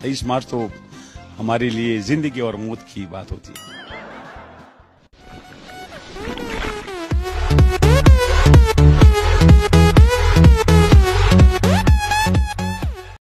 23 मार्च तो हमारे लिए जिंदगी और मौत की बात होती है।